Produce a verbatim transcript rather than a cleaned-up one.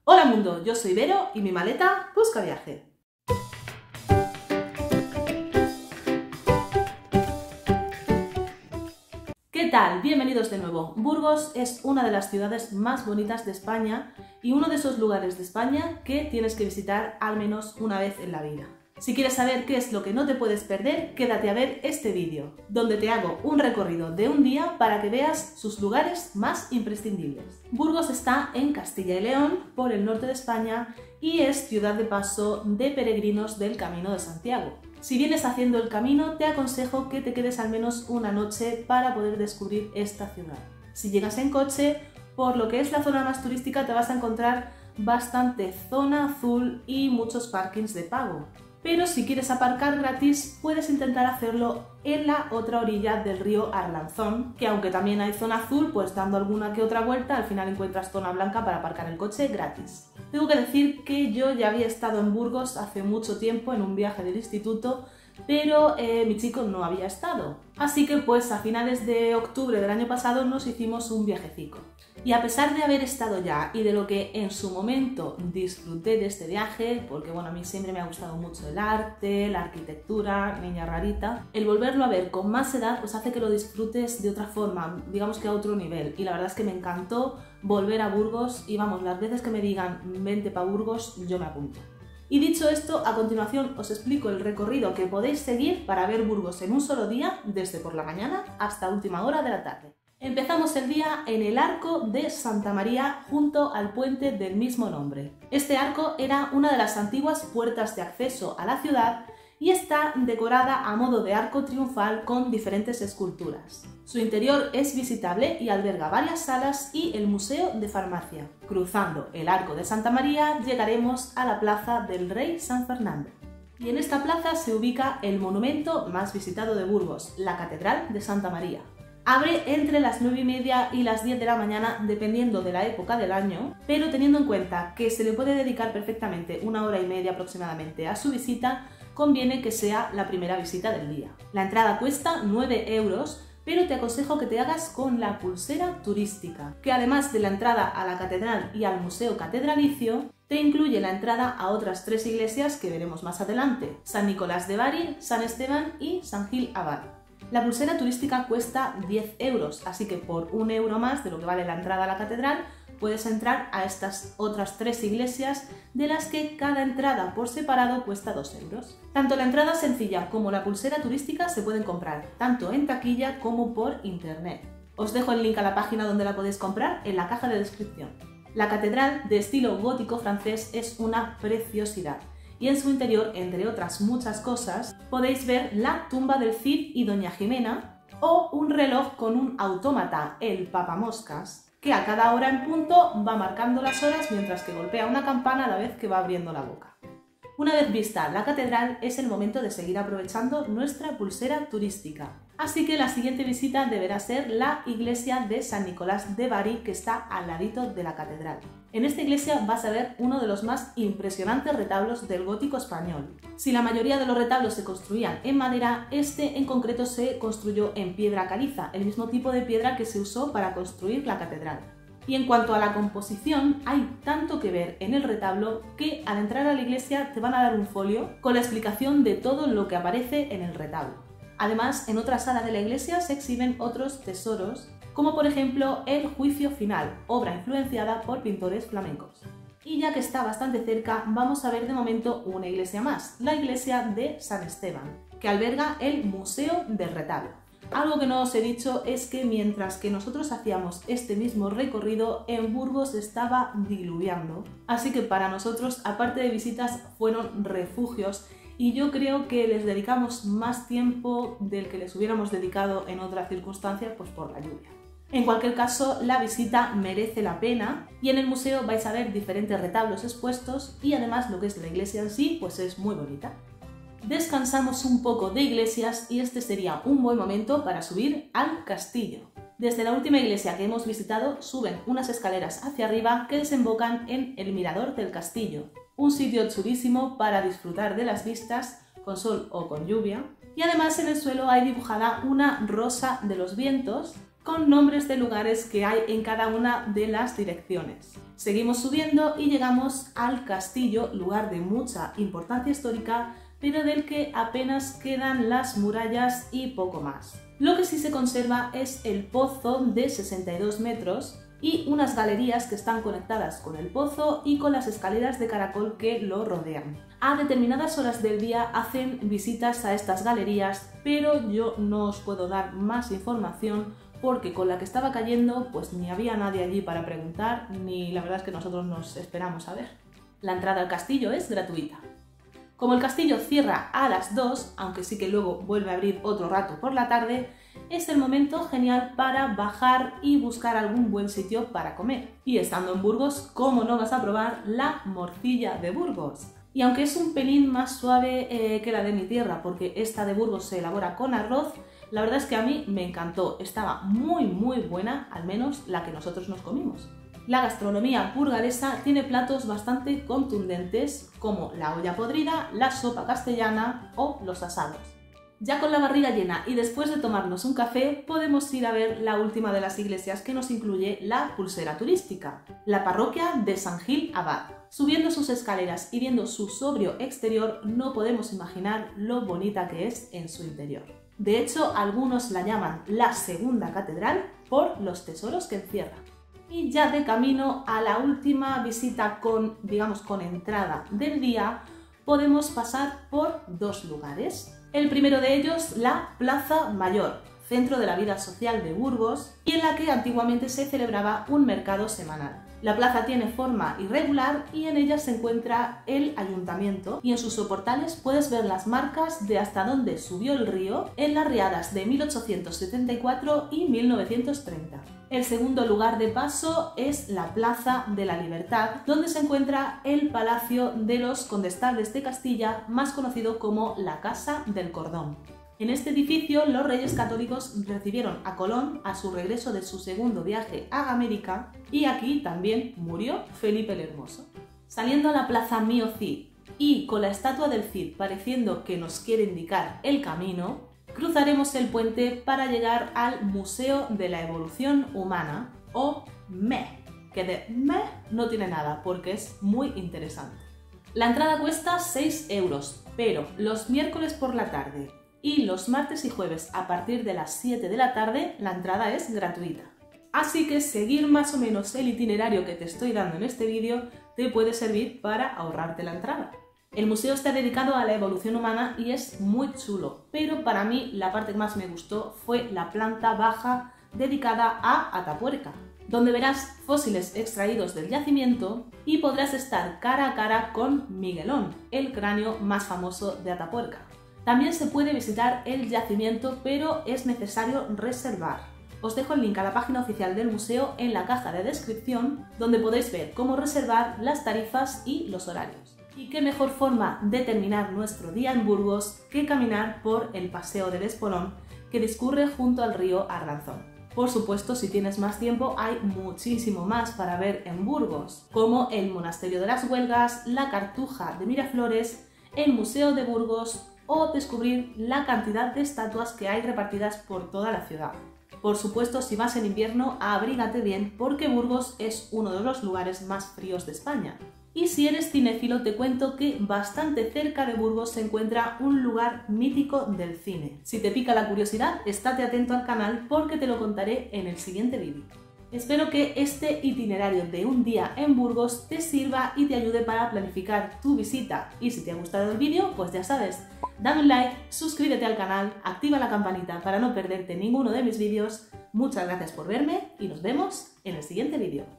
Hola mundo, yo soy Vero y mi maleta busca viaje. ¿Qué tal? Bienvenidos de nuevo. Burgos es una de las ciudades más bonitas de España y uno de esos lugares de España que tienes que visitar al menos una vez en la vida. Si quieres saber qué es lo que no te puedes perder, quédate a ver este vídeo, donde te hago un recorrido de un día para que veas sus lugares más imprescindibles. Burgos está en Castilla y León, por el norte de España, y es ciudad de paso de peregrinos del Camino de Santiago. Si vienes haciendo el camino, te aconsejo que te quedes al menos una noche para poder descubrir esta ciudad. Si llegas en coche, por lo que es la zona más turística, te vas a encontrar bastante zona azul y muchos parkings de pago. Pero si quieres aparcar gratis, puedes intentar hacerlo en la otra orilla del río Arlanzón, que aunque también hay zona azul, pues dando alguna que otra vuelta, al final encuentras zona blanca para aparcar el coche gratis. Tengo que decir que yo ya había estado en Burgos hace mucho tiempo en un viaje del instituto, pero eh, mi chico no había estado. Así que pues a finales de octubre del año pasado nos hicimos un viajecico. Y a pesar de haber estado ya y de lo que en su momento disfruté de este viaje, porque bueno, a mí siempre me ha gustado mucho el arte, la arquitectura, niña rarita, el volverlo a ver con más edad pues hace que lo disfrutes de otra forma, digamos que a otro nivel. Y la verdad es que me encantó volver a Burgos y vamos, las veces que me digan vente pa' Burgos, yo me apunto. Y dicho esto, a continuación os explico el recorrido que podéis seguir para ver Burgos en un solo día, desde por la mañana hasta última hora de la tarde. Empezamos el día en el Arco de Santa María, junto al puente del mismo nombre. Este arco era una de las antiguas puertas de acceso a la ciudad y está decorada a modo de arco triunfal con diferentes esculturas. Su interior es visitable y alberga varias salas y el Museo de Farmacia. Cruzando el Arco de Santa María llegaremos a la Plaza del Rey San Fernando. Y en esta plaza se ubica el monumento más visitado de Burgos, la Catedral de Santa María. Abre entre las nueve y media y las diez de la mañana dependiendo de la época del año, pero teniendo en cuenta que se le puede dedicar perfectamente una hora y media aproximadamente a su visita, conviene que sea la primera visita del día. La entrada cuesta nueve euros, pero te aconsejo que te hagas con la pulsera turística, que además de la entrada a la catedral y al museo catedralicio, te incluye la entrada a otras tres iglesias que veremos más adelante: San Nicolás de Bari, San Esteban y San Gil Abad. La pulsera turística cuesta diez euros, así que por un euro más de lo que vale la entrada a la catedral, puedes entrar a estas otras tres iglesias, de las que cada entrada por separado cuesta dos euros. Tanto la entrada sencilla como la pulsera turística se pueden comprar, tanto en taquilla como por internet. Os dejo el link a la página donde la podéis comprar en la caja de descripción. La catedral, de estilo gótico francés, es una preciosidad. Y en su interior, entre otras muchas cosas, podéis ver la tumba del Cid y Doña Jimena o un reloj con un autómata, el papamoscas, que a cada hora en punto va marcando las horas mientras que golpea una campana a la vez que va abriendo la boca. Una vez vista la catedral, es el momento de seguir aprovechando nuestra pulsera turística. Así que la siguiente visita deberá ser la iglesia de San Nicolás de Bari, que está al ladito de la catedral. En esta iglesia vas a ver uno de los más impresionantes retablos del gótico español. Si la mayoría de los retablos se construían en madera, este en concreto se construyó en piedra caliza, el mismo tipo de piedra que se usó para construir la catedral. Y en cuanto a la composición, hay tanto que ver en el retablo que al entrar a la iglesia te van a dar un folio con la explicación de todo lo que aparece en el retablo. Además, en otra sala de la iglesia se exhiben otros tesoros, como por ejemplo el Juicio Final, obra influenciada por pintores flamencos. Y ya que está bastante cerca, vamos a ver de momento una iglesia más, la iglesia de San Esteban, que alberga el Museo del Retablo. Algo que no os he dicho es que mientras que nosotros hacíamos este mismo recorrido, en Burgos estaba diluviando. Así que para nosotros, aparte de visitas, fueron refugios y yo creo que les dedicamos más tiempo del que les hubiéramos dedicado en otras circunstancias, pues por la lluvia. En cualquier caso, la visita merece la pena y en el museo vais a ver diferentes retablos expuestos y además lo que es la iglesia en sí, pues es muy bonita. Descansamos un poco de iglesias y este sería un buen momento para subir al castillo. Desde la última iglesia que hemos visitado suben unas escaleras hacia arriba que desembocan en el mirador del castillo, un sitio chulísimo para disfrutar de las vistas con sol o con lluvia, y además en el suelo hay dibujada una rosa de los vientos con nombres de lugares que hay en cada una de las direcciones. Seguimos subiendo y llegamos al castillo, lugar de mucha importancia histórica, pero del que apenas quedan las murallas y poco más. Lo que sí se conserva es el pozo de sesenta y dos metros y unas galerías que están conectadas con el pozo y con las escaleras de caracol que lo rodean. A determinadas horas del día hacen visitas a estas galerías, pero yo no os puedo dar más información porque con la que estaba cayendo pues ni había nadie allí para preguntar, ni la verdad es que nosotros nos esperamos a ver. La entrada al castillo es gratuita. Como el castillo cierra a las dos, aunque sí que luego vuelve a abrir otro rato por la tarde, es el momento genial para bajar y buscar algún buen sitio para comer. Y estando en Burgos, ¿cómo no vas a probar la morcilla de Burgos? Y aunque es un pelín más suave eh, que la de mi tierra, porque esta de Burgos se elabora con arroz, la verdad es que a mí me encantó. Estaba muy muy buena, al menos la que nosotros nos comimos. La gastronomía burgalesa tiene platos bastante contundentes como la olla podrida, la sopa castellana o los asados. Ya con la barriga llena y después de tomarnos un café, podemos ir a ver la última de las iglesias que nos incluye la pulsera turística, la parroquia de San Gil Abad. Subiendo sus escaleras y viendo su sobrio exterior, no podemos imaginar lo bonita que es en su interior. De hecho, algunos la llaman la segunda catedral por los tesoros que encierra. Y ya de camino a la última visita con, digamos, con entrada del día, podemos pasar por dos lugares. El primero de ellos, la Plaza Mayor, centro de la vida social de Burgos y en la que antiguamente se celebraba un mercado semanal. La plaza tiene forma irregular y en ella se encuentra el ayuntamiento y en sus soportales puedes ver las marcas de hasta dónde subió el río en las riadas de mil ochocientos setenta y cuatro y mil novecientos treinta. El segundo lugar de paso es la Plaza de la Libertad, donde se encuentra el Palacio de los Condestables de Castilla, más conocido como la Casa del Cordón. En este edificio, los Reyes Católicos recibieron a Colón a su regreso de su segundo viaje a América y aquí también murió Felipe el Hermoso. Saliendo a la Plaza Mío Cid y con la estatua del Cid pareciendo que nos quiere indicar el camino, cruzaremos el puente para llegar al Museo de la Evolución Humana, o M E, que de M E no tiene nada porque es muy interesante. La entrada cuesta seis euros, pero los miércoles por la tarde y los martes y jueves a partir de las siete de la tarde la entrada es gratuita. Así que seguir más o menos el itinerario que te estoy dando en este vídeo te puede servir para ahorrarte la entrada. El museo está dedicado a la evolución humana y es muy chulo, pero para mí la parte que más me gustó fue la planta baja dedicada a Atapuerca, donde verás fósiles extraídos del yacimiento y podrás estar cara a cara con Miguelón, el cráneo más famoso de Atapuerca. También se puede visitar el yacimiento, pero es necesario reservar. Os dejo el link a la página oficial del museo en la caja de descripción, donde podéis ver cómo reservar, las tarifas y los horarios. Y qué mejor forma de terminar nuestro día en Burgos que caminar por el Paseo del Espolón, que discurre junto al río Arlanzón. Por supuesto, si tienes más tiempo, hay muchísimo más para ver en Burgos, como el Monasterio de las Huelgas, la Cartuja de Miraflores, el Museo de Burgos o descubrir la cantidad de estatuas que hay repartidas por toda la ciudad. Por supuesto, si vas en invierno, abrígate bien porque Burgos es uno de los lugares más fríos de España. Y si eres cinéfilo, te cuento que bastante cerca de Burgos se encuentra un lugar mítico del cine. Si te pica la curiosidad, estate atento al canal porque te lo contaré en el siguiente vídeo. Espero que este itinerario de un día en Burgos te sirva y te ayude para planificar tu visita. Y si te ha gustado el vídeo, pues ya sabes, dame un like, suscríbete al canal, activa la campanita para no perderte ninguno de mis vídeos. Muchas gracias por verme y nos vemos en el siguiente vídeo.